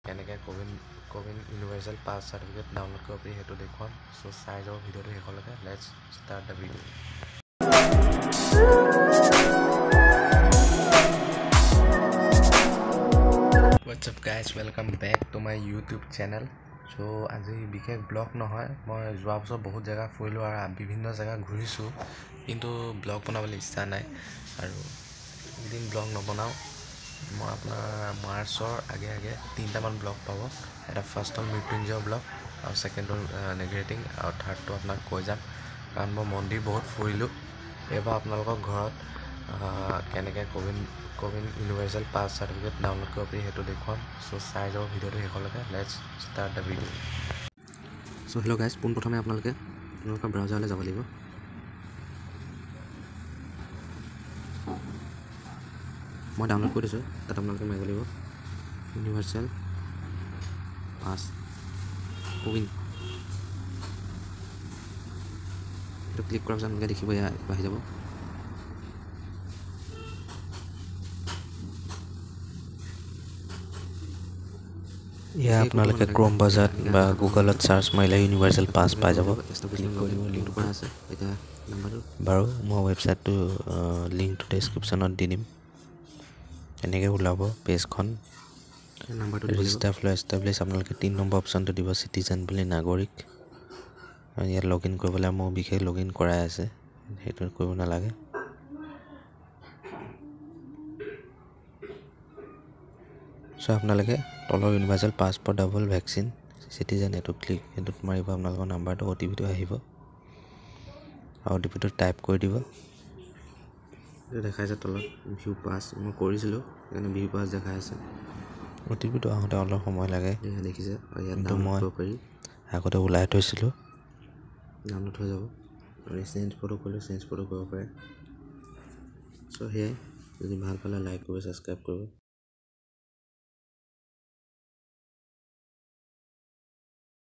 কেনেকৈ CoWIN universal pass certificate download কৰিব পাৰি সেইটো দেখুৱাম। চ' চাই যাব ভিডিঅ'টো শেষলৈকে। Let's start the video'. What's up guys, welcome back to my YouTube channel. So' আজি বিশেষ ব্লগ নহয়, মই যোৱা বছৰ বহুত জেগা ফুৰিলোঁ আৰু বিভিন্ন জেগা ঘূৰিছোঁ, কিন্তু ব্লগ বনাবলৈ ইচ্ছা নাই আৰু এদিন ব্লগ নবনাওঁ। মই আপোনাৰ মাৰ্চৰ আগে তিনিটামান ব্লগ পাব। এটা ফাৰ্ষ্ট হ'ল মৃত্যুঞ্জয় ব্লগ, আৰু ছেকেণ্ড হ'ল নেগেটিং, আৰু থাৰ্ডটো আপোনাক কৈ যাম, কাৰণ মই মন্দিৰ বহুত ফুৰিলোঁ। এইবাৰ আপোনালোকৰ ঘৰত কেনেকৈ CoWIN universal pass certificate download কৰিব পাৰি সেইটো দেখুৱাম। চ' চাই যাব ভিডিঅ'টো শেষলৈকে। Let's start the video'. So' hello' guys, পোনপ্ৰথমে আপোনালোকৰ ব্ৰাউজাৰলৈ যাব লাগিব। মই ডাউনলোড কৰি দিছোঁ, তাত আপোনালোকে মাৰিব লাগিব ইউনিভাৰ্চেল পাছ কোৱিন। এইটো ক্লিক কৰাৰ পিছত আপোনালোকে দেখিব, এয়া আহি যাব। এয়া আপোনালোকে ক্ৰ'ম ব্ৰাউজাৰত বা গুগলত চাৰ্চ মাৰিলে ইউনিভাৰ্চেল পাছ পাই যাব। ক্লিক কৰি দিব লিংকটো আছে। এতিয়া নাম্বাৰটো বাৰু মই ৱেবছাইটটো লিংকটো ডেছক্ৰিপশ্যনত দি দিম। এনেকৈ ওলাব পেজখন। ৰেজিষ্টাৰ ফ্ল' এষ্টাব্লিছ আপোনালোকে 3 নম্বৰ অপশ্যনটো দিব, চিটিজেন বুলি, নাগৰিক। আৰু ইয়াত লগ ইন কৰিবলৈ মোৰ বিশেষ লগ ইন কৰাই আছে, সেইটো কৰিব নালাগে। চ' আপোনালোকে তলৰ universal passport double vaccine citizen এইটোত মাৰিব। আপোনালোকৰ নাম্বাৰটো OTPটো আহিব, আৰু OTPটো টাইপ কৰি দিব। এইটো দেখাইছে তলত ভিউ পাছ, মই কৰিছিলোঁ সেইকাৰণে ভিউ পাছ দেখাই আছে। OTPটো আহোঁতে অলপ সময় লাগে, দেখিছে। কিন্তু মই আগতে ওলাই থৈছিলোঁ, ডাউনলোড হৈ যাব। আৰু চেঞ্জ ফটো কৰিলে চেঞ্জ ফটো কৰিব পাৰে। চ' সেয়াই, যদি ভাল পালে লাইক কৰিব, ছাবস্ক্ৰাইব কৰিব।